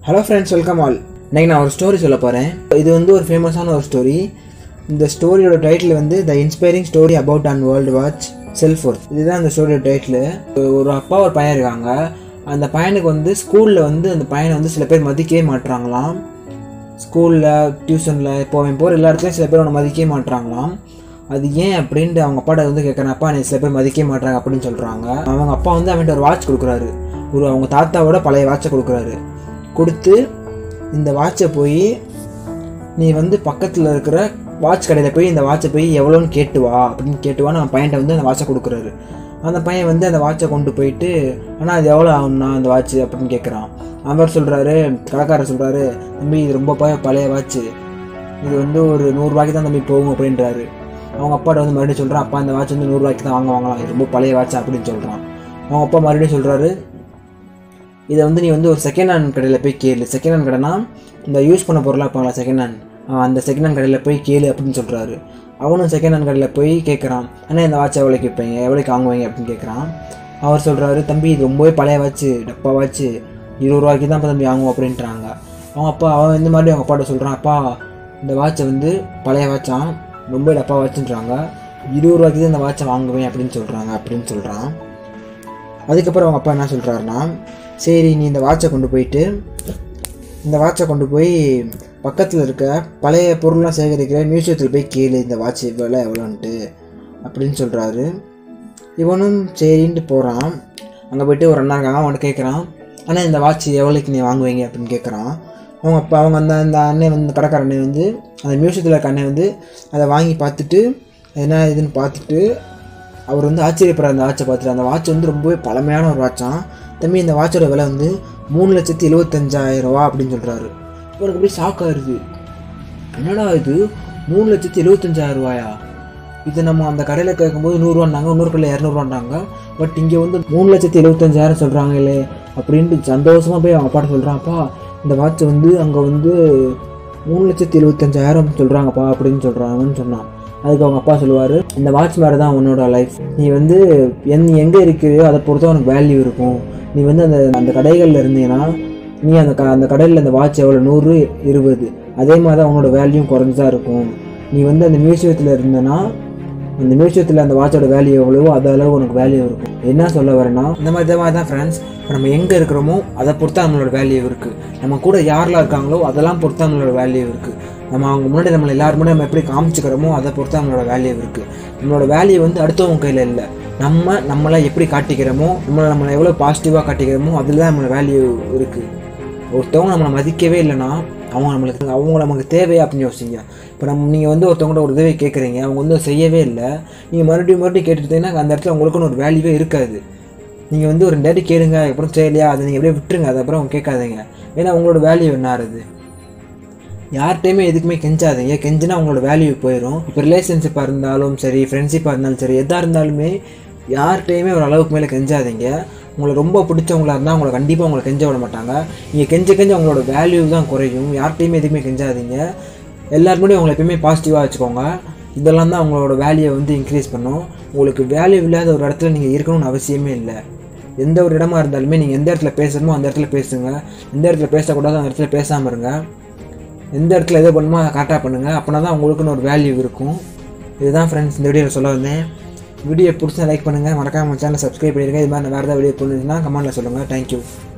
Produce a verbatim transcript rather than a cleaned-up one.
Hello friends, welcome all. இன்றைக்கி நான் ஒரு ஸ்டோரி சொல்ல போகிறேன். இது வந்து ஒரு ஃபேமஸான ஒரு ஸ்டோரி. இந்த ஸ்டோரியோட டைட்டில் வந்து the inspiring story about and world watch self worth. இதுதான் அந்த ஸ்டோரியோட டைட்டில். ஒரு அப்பா ஒரு பையன் இருக்காங்க. அந்த பையனுக்கு வந்து ஸ்கூலில் வந்து அந்த பையனை வந்து சில பேர் மதிக்கவே மாட்டுறாங்களாம். ஸ்கூலில், டியூஷனில், இப்போ அவன் போகிற எல்லா இடத்துலையும் சில பேர் அவனை மதிக்கவே மாட்டுறாங்களாம். அது ஏன் அப்படின்ட்டு அவங்க அப்பாட்ட வந்து கேட்குறேன். அப்பா நீ சில பேர் மதிக்கவே மாட்டுறாங்க அப்படின்னு சொல்கிறாங்க. அவங்க அப்பா வந்து அவன்கிட்ட ஒரு வாட்ச் கொடுக்குறாரு. ஒரு அவங்க தாத்தாவோட பழைய வாட்சை கொடுக்குறாரு. கொடுத்து இந்த வாட்சை போய் நீ வந்து பக்கத்தில் இருக்கிற வாட்ச் கடையில் போய் இந்த வாட்சை போய் எவ்வளோன்னு கேட்டு வா அப்படின்னு கேட்டுவான்னு அவன் பையன்ட்ட வந்து அந்த வாட்சை கொடுக்குறாரு. அந்த பையன் வந்து அந்த வாட்சை கொண்டு போயிட்டு ஆனால் அது எவ்வளோ ஆகும்னா அந்த வாட்ச் அப்படின்னு கேட்குறான். அவர் சொல்கிறாரு, கடைக்காரர் சொல்கிறாரு, தம்பி இது ரொம்ப பழைய வாட்ச்சு, இது வந்து ஒரு நூறுரூவாய்க்கு தான் தம்பி போகும் அப்படின்றாரு. அவங்க அப்பாட்ட வந்து மறுபடியும் சொல்கிறான், அப்பா இந்த வாட்ச் வந்து நூறுரூவாய்க்கு தான் வாங்க வாங்கலாம், இது ரொம்ப பழைய வாட்சா அப்படின்னு சொல்கிறான். அவங்க அப்பா மறுபடியும் சொல்கிறாரு, இதை வந்து நீ வந்து ஒரு செகண்ட் ஹேண்ட் கடையில் போய் கேளு. செகண்ட் ஹேண்ட் கடைனா இந்த யூஸ் பண்ண பொருளாக இருப்பாங்களா செகண்ட் ஹேண்ட், அந்த செகண்ட் ஹேண்ட் கடையில் போய் கேளு அப்படின்னு சொல்கிறாரு. அவனும் செகண்ட் ஹேண்ட் கடையில் போய் கேட்குறான், ஆனால் இந்த வாட்ச் எவ்வளோக்கு விற்பீங்க, எவ்வளோக்கு வாங்குவீங்க அப்படின்னு கேட்குறான். அவர் சொல்கிறாரு, தம்பி இது ரொம்பவே பழைய வாட்ச்சு, டப்பா வாட்ச்சு, இருபது ரூபாய்க்கு தான் இப்போ தம்பி வாங்குவோம் அப்படின்றாங்க. அவங்க அப்பா அவன் இந்த மாதிரி அவங்க அப்பாட்ட சொல்கிறான், அப்பா இந்த வாட்சை வந்து பழைய வாட்சான், ரொம்ப டப்பா வாட்சுன்றாங்க, இருபது ரூபாய்க்கு தான் இந்த வாட்சை வாங்குவேன் அப்படின்னு சொல்கிறாங்க அப்படின்னு சொல்கிறான். அதுக்கப்புறம் அவங்க அப்பா என்ன சொல்கிறாருன்னா, சரி நீ இந்த வாட்சை கொண்டு போயிட்டு இந்த வாட்சை கொண்டு போய் பக்கத்தில் இருக்க பழைய பொருள்லாம் சேகரிக்கிற மியூசியத்தில் போய் கேளு இந்த வாட்ச் விலை எவ்வளோன்ட்டு அப்படின்னு சொல்கிறாரு. இவனும் சரின்ட்டு போகிறான். அங்கே போய்ட்டு ஒரு அண்ணா இருக்காங்க, அவன்கிட்ட கேட்குறான், ஆனால் இந்த வாட்ச் எவ்வளோக்கு நீ வாங்குவீங்க அப்படின்னு கேட்குறான். அவங்க அப்போ அவங்க அந்த அந்த அண்ணன் வந்து கடைக்கார அண்ணன் வந்து அந்த மியூசியத்தில் இருக்க அண்ணன் வந்து அதை வாங்கி பார்த்துட்டு என்ன இதுன்னு பார்த்துட்டு அவர் வந்து ஆச்சரியப்படுற அந்த வாட்சை பார்த்துட்டு, அந்த வாட்ச் வந்து ரொம்பவே பழமையான ஒரு வாட்சான். தம்பி இந்த வாட்சோட விலை வந்து மூணு லட்சத்தி எழுபத்தஞ்சாயிரம் ரூபா அப்படின்னு சொல்கிறாரு. இவனுக்கு அப்படியே ஷாக் ஆகுது. என்னடா இது மூணு லட்சத்தி எழுபத்தஞ்சாயிரம் ரூபாயா? இது நம்ம அந்த கடையில் கேட்கும்போது நூறுரூவாண்டாங்க, இன்னொரு கடையில் இரநூறுவாண்டாங்க, பட் இங்கே வந்து மூணு லட்சத்தி எழுபத்தஞ்சாயிரம் சொல்கிறாங்களே அப்படின்ட்டு சந்தோஷமாக போய் அவங்க அப்பாட்ட சொல்கிறான்ப்பா, இந்த வாட்ச் வந்து அங்கே வந்து மூணு லட்சத்தி எழுபத்தஞ்சாயிரம் சொல்கிறாங்கப்பா அப்படின்னு சொல்கிறாங்கன்னு சொன்னான். அதுக்கு அவங்க அப்பா சொல்லுவார், இந்த வாட்ச் மாதிரி தான் உன்னோட லைஃப், நீ வந்து என் எங்கே இருக்கிறியோ அதை பொறுத்த உனக்கு வேல்யூ இருக்கும். நீ வந்து அந்த அந்த கடைகளில் இருந்தீங்கன்னா நீ அந்த க அந்த கடையில் அந்த வாட்ச் எவ்வளோ நூறு இருபது அதே மாதிரி தான் உன்னோட வேல்யூ குறைஞ்சா இருக்கும். நீ வந்து அந்த மியூசியத்தில் இருந்தேன்னா அந்த மியூசியத்தில் அந்த வாட்சோட வேல்யூ எவ்வளவோ அது அளவு உனக்கு வேல்யூ இருக்கும். என்ன சொல்ல வரேன்னா இந்த மாதிரி இதை மாதிரி தான் ஃப்ரெண்ட்ஸ், இப்போ நம்ம எங்கே இருக்கிறோமோ அதை பொறுத்தா நம்மளோட வேல்யூ இருக்குது. நம்ம கூட யாரெல்லாம் இருக்காங்களோ அதெல்லாம் பொறுத்தா நம்மளோட வேல்யூ இருக்குது. நம்ம அவங்க முன்னாடி நம்மளை எல்லாரும் முன்னாடி நம்ம எப்படி காமிச்சிக்கிறோமோ அதை பொறுத்தா நம்மளோட வேல்யூ இருக்குது. நம்மளோட வேல்யூ வந்து அடுத்தவங்க கையில் இல்லை, நம்ம நம்மளை எப்படி காட்டிக்கிறோமோ, நம்மளை நம்மளை எவ்வளோ பாசிட்டிவாக காட்டிக்கிறோமோ அதில் தான் நம்மளோட வேல்யூ இருக்குது. ஒருத்தவங்க நம்மளை மதிக்கவே இல்லைன்னா அவங்க நம்மளுக்கு அவங்க நமக்கு தேவையா அப்படின்னு யோசிங்க. இப்போ நம்ம நீங்கள் வந்து ஒருத்தவங்கள்ட்ட ஒரு உதவி கேட்குறீங்க, அவங்க வந்து செய்யவே இல்லை, நீங்கள் மறுபடியும் மறுபடியும் கேட்டுட்டீங்கன்னா அந்த இடத்துல உங்களுக்குன்னு ஒரு வேல்யூவே இருக்காது. நீங்கள் வந்து ஒரு டேட்டி கேளுங்க, அப்புறம் செய்யலையா அதை நீங்கள் எப்படியே விட்டுருங்க, அதுக்கப்புறம் அவங்க கேட்காதீங்க. ஏன்னா உங்களோட வேல்யூ என்ன ஆகுது? யார்கிட்டையுமே எதுக்குமே கெஞ்சாதீங்க, கெஞ்சினா உங்களோட வேல்யூ போயிடும். இப்போ ரிலேஷன்ஷிப்பாக இருந்தாலும் சரி, ஃப்ரெண்ட்ஷிப்பாக இருந்தாலும் சரி, எதாக இருந்தாலுமே யார்கிட்டையுமே ஒரு அளவுக்கு மேலே கெஞ்சாதீங்க. உங்களை ரொம்ப பிடிச்சவங்களா இருந்தால் உங்களை கண்டிப்பாக உங்களை கெஞ்ச விட மாட்டாங்க. நீங்கள் கெஞ்ச கெஞ்ச உங்களோட வேல்யூ தான் குறையும். யார்கிட்டையுமே எதுக்குமே கெஞ்சாதீங்க. எல்லாருமே உங்களை எப்பயுமே பாசிட்டிவாக வச்சுக்கோங்க. இதெல்லாம் தான் உங்களோட வேல்யூவை வந்து இன்க்ரீஸ் பண்ணும். உங்களுக்கு வேல்யூ இல்லாத ஒரு இடத்துல நீங்கள் இருக்கணும்னு அவசியமே இல்லை. எந்த ஒரு இடமா இருந்தாலுமே நீங்கள் எந்த இடத்துல பேசணுமோ அந்த இடத்துல பேசுங்க. எந்த இடத்துல பேசக்கூடாதோ அந்த இடத்துல பேசாமல் இருங்க. எந்த இடத்துல எதோ பண்ணுமோ அதை கரெக்டாக பண்ணுங்கள். அப்படின்னா தான் உங்களுக்குன்னு ஒரு வேல்யூ இருக்கும். இதுதான் ஃப்ரெண்ட்ஸ் இந்த வீடியோவில் சொல்ல வந்தேன். வீடியோ பிடிச்சா லைக் பண்ணுங்கள், மறக்காம சேனலை சப்ஸ்கிரைப் பண்ணிடுங்க. இது மாதிரி வேறு ஏதாவது வீடியோ போட்டுருந்துச்சுன்னா கமெண்ட்டில் சொல்லுங்கள். தேங்க்யூ.